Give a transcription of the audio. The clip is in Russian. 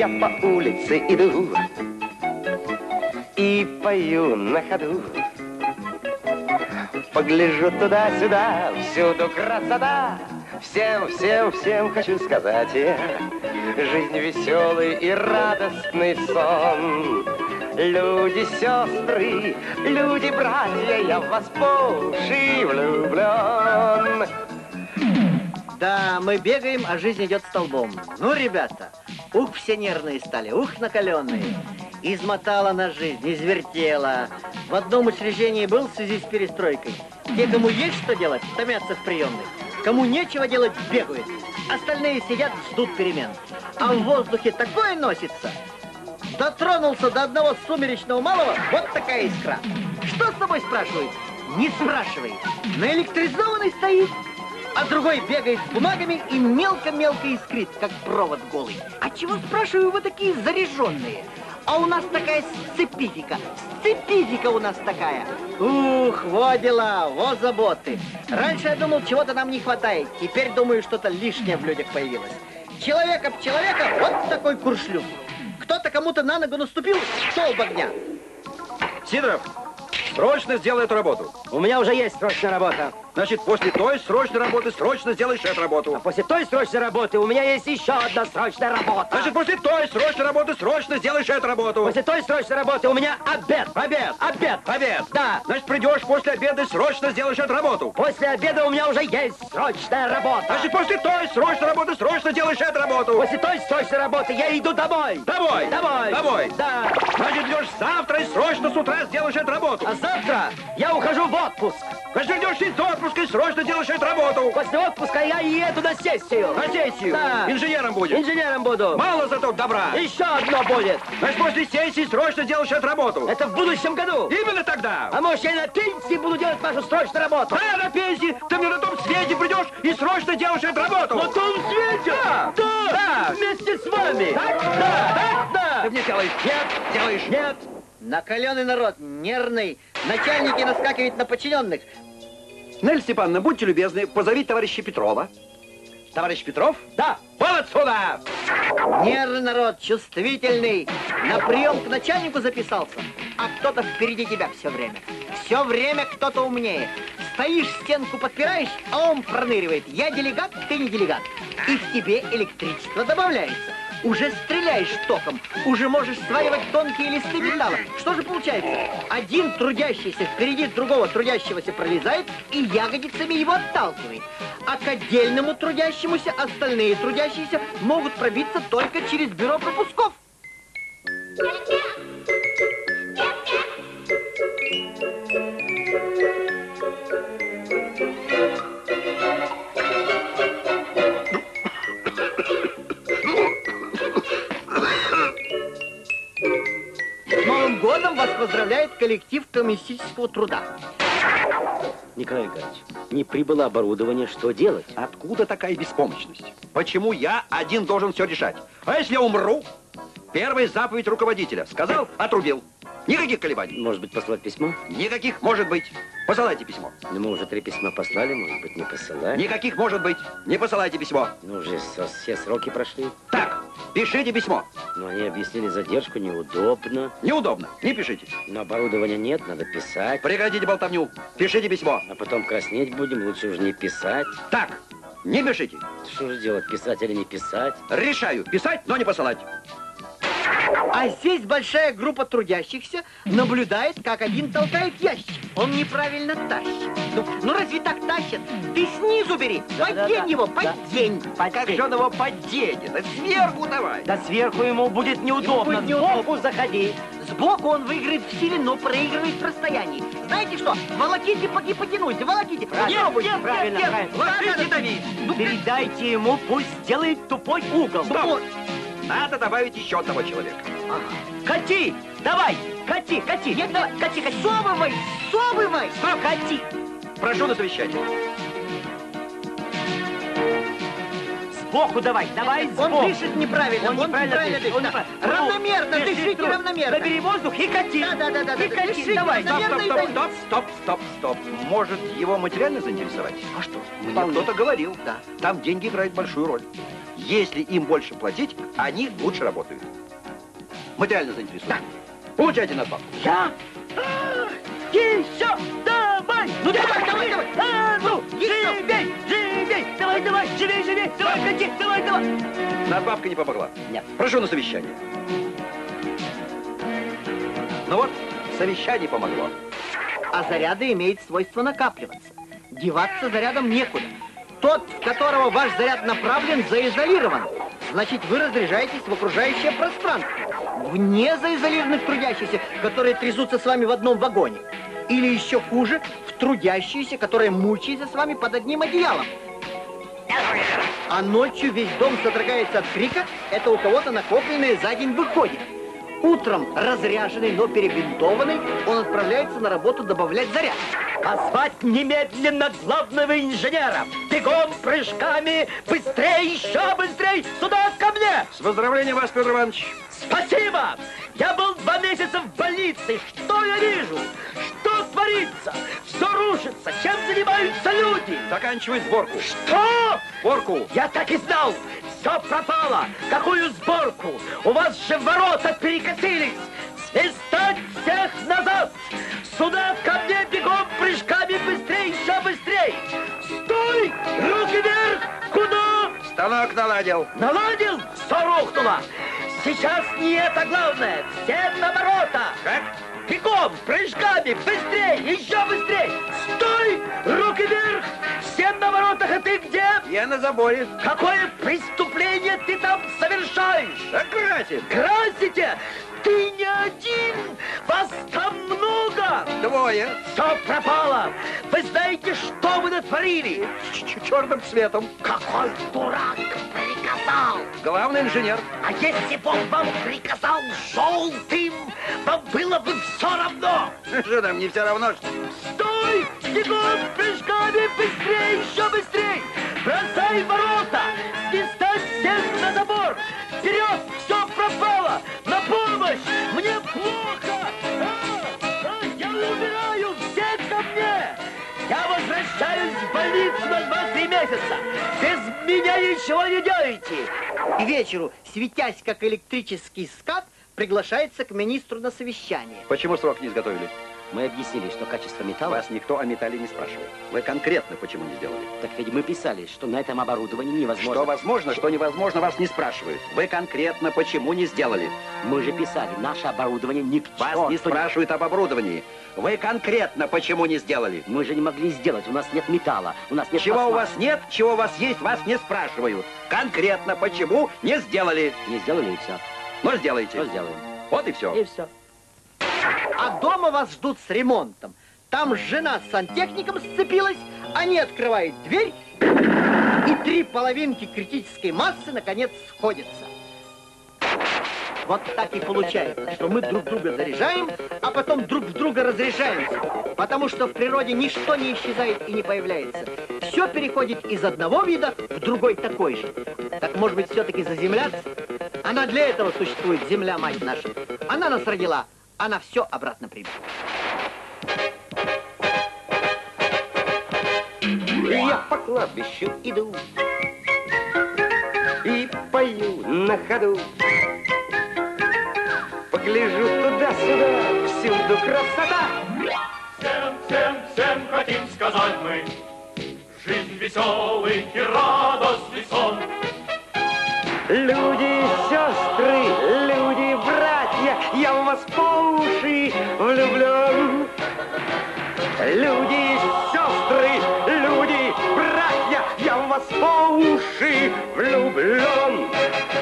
Я по улице иду и пою на ходу. Погляжу туда-сюда, всюду красота. Всем хочу сказать я, жизнь веселый и радостный сон. Люди, сестры, люди, братья, я в вас по уши влюблен. Да, мы бегаем, а жизнь идет столбом. Ну, ребята, ух, все нервные стали, ух, накаленные. Измотала нас жизнь, извертела. В одном учреждении был в связи с перестройкой. Те, кому есть что делать, томятся в приемной. Кому нечего делать, бегают. Остальные сидят, ждут перемен. А в воздухе такое носится. Дотронулся до одного сумеречного малого, вот такая искра. Что с тобой спрашивают? Не спрашивай. Наэлектризованный стоит, а другой бегает с бумагами и мелко-мелко искрит, как провод голый. А чего, спрашиваю, вы такие заряженные? А у нас такая сцепифика. Сцепифика у нас такая. Ух, во дела, во заботы. Раньше я думал, чего-то нам не хватает. Теперь думаю, что-то лишнее в людях появилось. Человек об человека, вот такой куршлюк. Кто-то кому-то на ногу наступил, столб огня. Сидоров, срочно сделай эту работу. У меня уже есть срочная работа. Значит, после той срочной работы срочно сделаешь эту работу. А после той срочной работы у меня есть еще одна срочная работа. Значит, после той срочной работы срочно сделаешь эту работу. После той срочной работы у меня обед. Обед. Да. Значит, придешь после обеда и срочно сделаешь эту работу. После обеда у меня уже есть срочная работа. Значит, после той срочной работы срочно делаешь эту работу. После той срочной работы я иду домой. Домой. Да. Значит, идешь завтра и срочно с утра сделаешь эту работу. А завтра я ухожу в отпуск. Значит, идешь из отпуска и срочно делаешь эту работу. После отпуска я еду на сессию. На сессию? Да. Инженером будешь? Инженером буду. Мало зато добра. Еще одно будет. Значит, после сессии срочно делаешь эту работу. Это в будущем году. Именно тогда. А может, я и на пенсии буду делать вашу срочную работу? Да, на пенсии. Ты мне на том свете придешь и срочно делаешь эту работу. На том свете? Да. Вместе с вами. Так? Да. Ты мне делаешь? Нет. Делаешь? Нет. Накаленный народ, нервный. Начальники наскакивают на подчиненных. Нель Степановна, будьте любезны, позовите товарища Петрова. Товарищ Петров? Да. Вон отсюда! Нервный народ, чувствительный. На прием к начальнику записался, а кто-то впереди тебя все время. Все время кто-то умнее. Стоишь, стенку подпираешь, а он проныривает. Я делегат, ты не делегат. И в тебе электричество добавляется. Уже стреляешь током, уже можешь сваривать тонкие листы металла. Что же получается? Один трудящийся впереди другого трудящегося пролезает и ягодицами его отталкивает. А к отдельному трудящемуся остальные трудящиеся могут пробиться только через бюро пропусков. С Новым годом вас поздравляет коллектив коммунистического труда. Николай Николаевич, не прибыло оборудование, что делать? Откуда такая беспомощность? Почему я один должен все решать? А если я умру? Первая заповедь руководителя. Сказал, отрубил. Никаких колебаний. Может быть, послать письмо? Никаких, может быть. Посылайте письмо. Ну, мы уже 3 письма послали, может быть, не посылать. Никаких, может быть. Не посылайте письмо. Ну, уже все сроки прошли. Так, пишите письмо. Но они объяснили задержку, неудобно. Неудобно, не пишите. Но оборудования нет, надо писать. Прекратите болтовню, пишите письмо. А потом краснеть будем, лучше уже не писать. Так, не пишите. Что же делать, писать или не писать? Решаю, писать, но не посылать. А здесь большая группа трудящихся наблюдает, как один толкает ящик. Он неправильно тащит. Ну разве так тащат? Ты снизу бери, поддень его, поддень. Как же он его подденет? Да сверху давай. Да сверху ему будет неудобно. Сбоку заходи. Сбоку он выиграет в силе, но проигрывает в расстоянии. Знаете что? Волоките, поки потянуть, волоките. Нет, правильно. Ложите, дави. Передайте ему, пусть сделает тупой угол. Стоп. Надо добавить еще одного человека. Ага. Кати! Давай! Кати! Нет, давай! Кати! Совывай! Стоп! Кати! Прошу на совещание. Сбоку давай! Сбоку! Он дышит неправильно! Он неправильно дышит! Равномерно! Дышите равномерно! Набери воздух и кати! Да! И кати! Давай! Стоп! Может, его материально заинтересовать? А что? Мне кто-то говорил. Да. Там деньги играют большую роль. Если им больше платить, они лучше работают. Материально заинтересованы. Получайте надбавку. Я? Еще! Давай! Ну давай, давай, давай! Ну, живей, живей! Давай, давай, живей, живей! Давай, кати, давай, давай! Надбавка не помогла. Нет. Прошу на совещание. Ну вот, совещание помогло. А заряды имеют свойство накапливаться. Деваться зарядом некуда. Тот, в которого ваш заряд направлен, заизолирован. Значит, вы разряжаетесь в окружающее пространство. Вне заизолированных трудящихся, которые трясутся с вами в одном вагоне. Или еще хуже, в трудящиеся, которые мучаются с вами под одним одеялом. А ночью весь дом содрогается от крика, это у кого-то накопленное за день выходит. Утром разряженный, но перебинтованный, он отправляется на работу добавлять заряд. Позвать немедленно главного инженера! Бегом, прыжками, быстрее, еще быстрее! Сюда, ко мне! С поздравлением вас, Петр Иванович. Спасибо! Я был 2 месяца в больнице. Что я вижу? Что творится? Все рушится. Чем занимаются люди? Заканчивай сборку. Что? Сборку. Я так и знал. Все пропало. Какую сборку? У вас же ворота перекосились. Свистать всех назад. Сюда ко мне бегом, прыжками, быстрее, еще быстрее. Стой! Руки вверх! Куда? Станок наладил. Наладил? Все рухнуло. Сейчас не это главное. Все на ворота. Как? Бегом, прыжками, быстрее, еще быстрее. Стой! Руки вверх! Все на воротах, а ты где? Я на заборе. Какое преступление ты там совершаешь? Да красит. Красите! Ты не один! Вас там много! 2. Все пропало! Вы знаете, что вы натворили? Черным цветом. Какой дурак приказал! Главный инженер. А если бы он вам приказал желтым, вам было бы все равно! Что там, не все равно? Стой! Бегом, прыжками, быстрее, еще быстрее! Бросай ворота! Свистать всех на забор! Вперед! Все пропало! На помощь! Мне плохо! Я умираю! Все ко мне! Я возвращаюсь в больницу на 2-3 месяца! Без меня ничего не делаете! К вечеру, светясь как электрический скат, приглашается к министру на совещание. Почему срок не изготовили? Мы объяснили, что качество металла... Вас никто о металле не спрашивал. Вы конкретно почему не сделали? Так ведь мы писали, что на этом оборудовании невозможно... Что возможно, что невозможно, вас не спрашивают. Вы конкретно почему не сделали? Мы же писали, наше оборудование ни к чему. Вас не спрашивают об оборудовании. Вы конкретно почему не сделали? Мы же не могли сделать, у нас нет металла, у нас нет Чего у пластмассы. вас нет, чего у вас есть, вас не спрашивают. Конкретно почему не сделали? Не сделали и все. Но сделайте. Что сделаем? Вот и все. И все. А дома вас ждут с ремонтом. Там жена с сантехником сцепилась, они открывают дверь, и 3 половинки критической массы наконец сходятся. Вот так и получается, что мы друг друга заряжаем, а потом друг в друга разряжаемся. Потому что в природе ничто не исчезает и не появляется. Все переходит из одного вида в другой такой же. Так может быть все-таки заземляться? Она для этого существует, земля, мать наша. Она нас родила. Она все обратно примет. Я по кладбищу иду и пою на ходу. Погляжу туда-сюда, всюду красота. Всем хотим сказать мы, жизнь веселый и радостный сон. Люди, сестры, люди, братья, я в вас по уши влюблен. Люди, сестры, люди, братья, я в вас по уши влюблен.